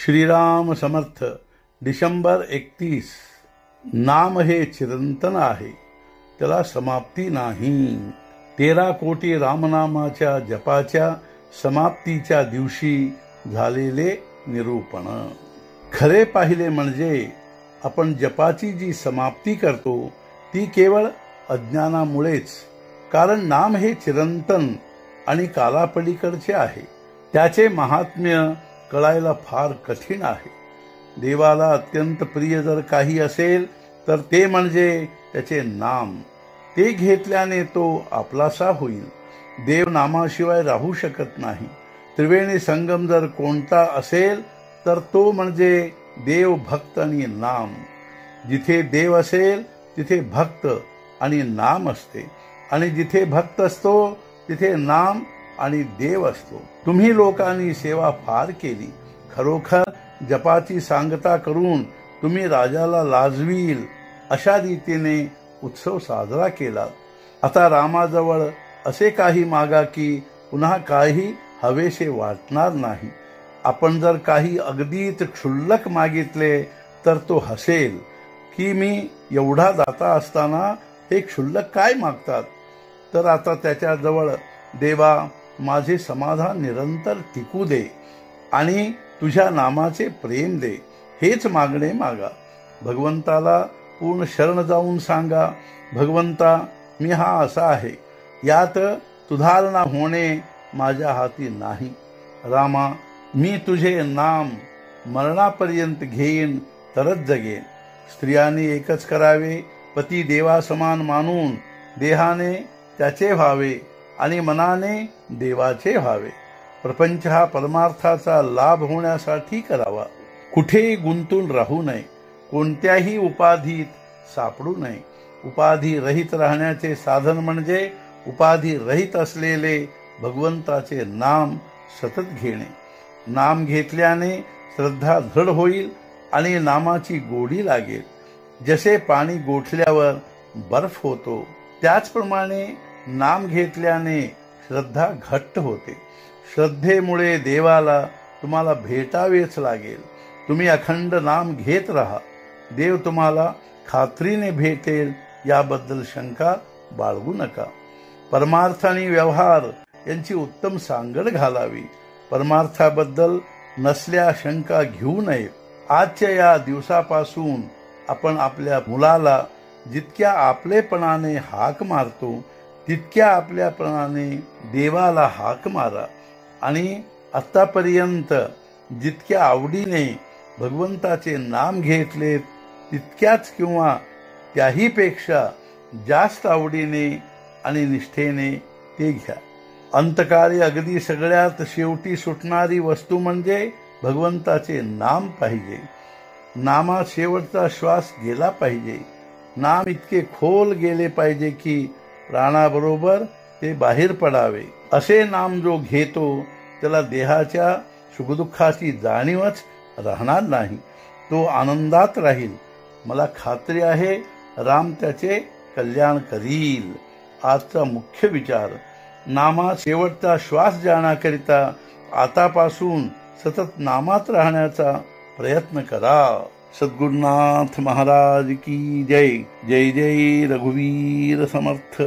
श्रीराम समर्थ. डिसेंबर 31. नाम हे चिरंतन आहे, त्याला समाप्ती नाही. 13 कोटी रामनामाच्या जपाच्या समाप्तीच्या दिवशी झालेले निरूपण. खरे पाहिले म्हणजे आपण जपाची जी समाप्ती करतो ती केवळ अज्ञानामुळेच. कारण नाम हे चिरंतन आणि कालापलीकडचे आहे. त्याचे महात्म्य कळायला फार कठीण आहे. देवाला अत्यंत प्रिय जर काही असेल तर ते म्हणजे त्याचे नाम. ते घेतल्याने तो आपलासा होईल. देव नामाशिवाय राहू शकत नाही. त्रिवेणी संगम जर कोणता असेल तर तो म्हणजे देव, भक्त आणि नाम. जिथे देव असेल तिथे भक्त आणि नाम असते, आणि जिथे भक्त असतो तिथे नाम आणि देव असतो. तुम्ही लोकांनी सेवा फार केली. खरोखर जपाची सांगता करून तुम्ही राजाला लाजवील अशा रीतीने उत्सव साजरा केला. आता रामाजवळ असे काही मागा की पुन्हा काही हवेसे वाटणार नाही. आपण जर काही अगदीच क्षुल्लक मागितले तर तो हसेल की मी एवढा दाता असताना हे क्षुल्लक काय मागतात. तर आता त्याच्याजवळ देवा माझे समाधान निरंतर टिकू दे आणि तुझ्या नामाचे प्रेम दे, हेच मागणे मागा. भगवंताला पूर्ण शरण जाऊन सांगा, भगवंता मी हा असा आहे, यात सुधारणा होणे माझ्या हाती नाही. रामा मी तुझे नाम मरणापर्यंत घेईन तरच जगेन. स्त्रियांनी एकच करावे. पती देवासमान मानून देहाने त्याचे व्हावे आणि मनाने देवाचे व्हावे. प्रपंच हा परमार्थाचा लाभ होण्यासाठी करावा. कुठेही गुंतून राहू नये. कोणत्याही उपाधीत सापडू नये. उपाधी रहित राहण्याचे साधन म्हणजे उपाधी रहित असलेले भगवंताचे नाम सतत घेणे. नाम घेतल्याने श्रद्धा दृढ होईल आणि नामाची गोडी लागेल. जसे पाणी गोठल्यावर बर्फ होतो त्याचप्रमाणे नाम घेतल्याने श्रद्धा घट्ट होते. श्रद्धेमुळे देवाला तुम्हाला भेटावेच लागेल. तुम्ही अखंड नाम घेत राहा. देव तुम्हाला खात्रीने भेटेल याबद्दल शंका बाळगू नका. परमार्थ आणि व्यवहार यांची उत्तम सांगड घालावी. परमार्थाबद्दल नसल्या शंका घेऊ नये. आजच्या या दिवसापासून आपण आपल्या मुलाला जितक्या आपलेपणाने हाक मारतो तितक्या आपल्यापणाने देवाला हाक मारा. आणि आतापर्यंत जितक्या आवडीने भगवंताचे नाम घेतले तितक्याच किंवा त्याहीपेक्षा जास्त आवडीने आणि निष्ठेने ते घ्या. अंतकाळी अगदी सगळ्यात शेवटी सुटणारी वस्तू म्हणजे भगवंताचे नाम पाहिजे. नामात शेवटचा श्वास गेला पाहिजे. नाम इतके खोल गेले पाहिजे की प्राणाबरोबर ते बाहेर पडावे. असे नाम जो घेतो त्याला देहाच्या सुखदुःखाची जाणीवच राहणार नाही. तो आनंदात राहील. मला खात्री आहे राम त्याचे कल्याण करील. आजचा मुख्य विचार, नामात शेवटचा श्वास जाण्याकरिता आतापासून सतत नामात राहण्याचा प्रयत्न करा. सद्गुरुनाथ महाराज की जय. जय जय रघुवीर समर्थ.